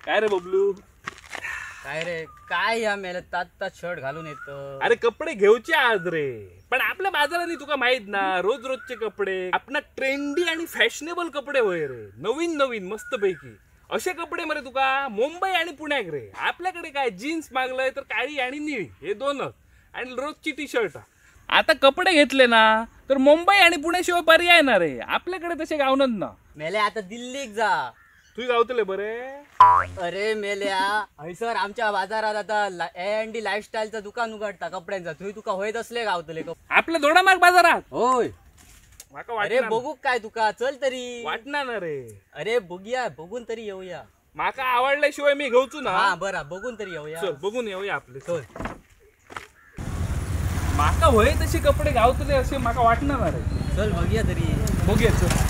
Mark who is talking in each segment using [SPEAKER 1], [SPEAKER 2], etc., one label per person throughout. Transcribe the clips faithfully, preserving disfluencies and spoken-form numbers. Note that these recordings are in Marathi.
[SPEAKER 1] काय रे बबलू?
[SPEAKER 2] काय रे काय या मेले तात तात शर्ट घालून येत?
[SPEAKER 1] अरे कपडे घेऊचे आज रे, पण आपल्या बाजाराने तुका माहित ना रोज रोजचे कपडे आपणा ट्रेंडी आणि फॅशनेबल कपडे होय रे, नवीन नवीन मस्त पैकी असे कपडे मरे तुका मुंबई आणि पुण्याक रे. आपल्याकडे काय जीन्स मागलंय तर काळी आणि निळी हे दोनच आणि रोजची टी शर्ट. आता कपडे घेतले ना तर मुंबई आणि पुण्याशिवाय पर्याय ना रे, आपल्याकडे तसे गावनच ना.
[SPEAKER 2] मेले आता दिल्लीक जा.
[SPEAKER 1] तू गावतले बरे.
[SPEAKER 2] अरे मेल्या हयसर आमच्या बाजारात आता ए एन डी लाईफस्टाईलचं दुकान उघडता कपड्यांचा. तुही तुका होयत असले गावतले
[SPEAKER 1] आपल्या दोडामार्ग बाजारात.
[SPEAKER 2] होय
[SPEAKER 1] माका
[SPEAKER 2] अरे बघू काय तुका चल तरी
[SPEAKER 1] वाटणार ना रे.
[SPEAKER 2] अरे बघूया बघून तरी येऊया.
[SPEAKER 1] माका आवडल्याशिवाय मी घेऊचू ना.
[SPEAKER 2] हा बरा बघून तरी येऊया.
[SPEAKER 1] चल बघून येऊया आपले.
[SPEAKER 2] चल
[SPEAKER 1] माका होय तसे कपडे गावतले असे माका वाटणार ना रे.
[SPEAKER 2] चल बघूया तरी.
[SPEAKER 1] बघूया चल.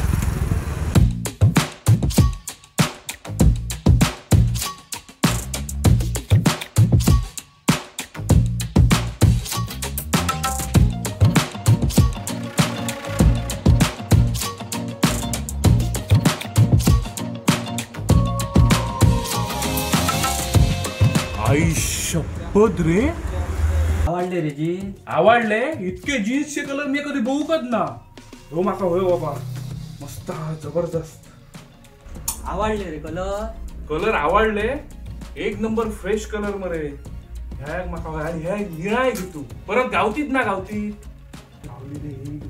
[SPEAKER 1] आई शपथ रे.
[SPEAKER 2] आवडले रे जीन्स.
[SPEAKER 1] आवडले इतके जीन्सचे कलर मी कधी बघूकच ना. हो माका होय बाबा मस्त जबरदस्त
[SPEAKER 2] आवडले रे कलर.
[SPEAKER 1] कलर आवडले एक नंबर फ्रेश कलर मरे. ह्या माका होय आणि ह्या निळा आहे तू परत गावतीत ना गावतीत गावली रे एक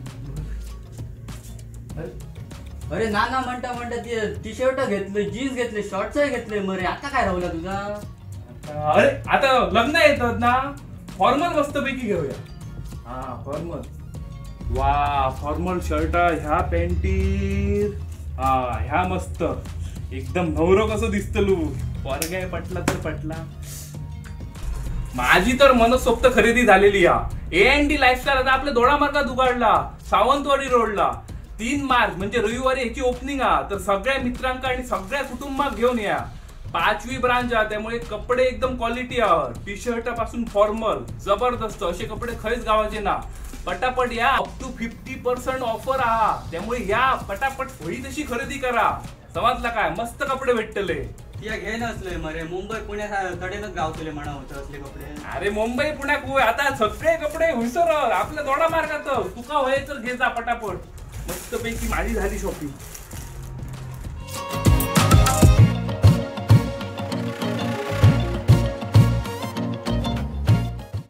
[SPEAKER 1] नंबर.
[SPEAKER 2] अरे ना ना म्हणता म्हणता ते टी शर्ट घेतले जीन्स घेतले शॉर्ट्स घेतले मरे. आता काय राहुला तुझा?
[SPEAKER 1] अरे आता लग्न येतात ना फॉर्मल मस्त पैकी घेऊया. हा फॉर्मल. वा फॉर्मल शर्ट ह्या पॅन्टीर हा ह्या मस्त एकदम नवरो कसं दिसतलू. पोरगाय पटला तर पटला. माझी तर मनसोक्त खरेदी झालेली. या ए एन डी लाईफस्टाईल आता आपल्या दोडामार्गात उघडला सावंतवाडी रोडला. तीन मार्च म्हणजे रविवारी याची ओपनिंग हा. तर सगळ्या मित्रांका आणि सगळ्या कुटुंबाक घेऊन या. पाचवी ब्रांच आहे त्यामुळे कपडे एकदम क्वालिटी आहे. टी शर्ट पासून फॉर्मल जबरदस्त असे कपडे खरेच गावाचे ना. पटापट या up to fifty percent offer आहा. त्यामुळे या पटापट होई तशी खरेदी करा. समजला काय? मस्त कपडे भेटतले.
[SPEAKER 2] घे नसले मरे मुंबई पुण्याकडेनच गावतले म्हणा होतं असले कपडे.
[SPEAKER 1] अरे मुंबई पुण्याक होय आता सगळे कपडे हुसर आपल्या दोडा मार्गात. तुका होय तर घे जा पटापट. मस्त पैकी माझी झाली शॉपिंग.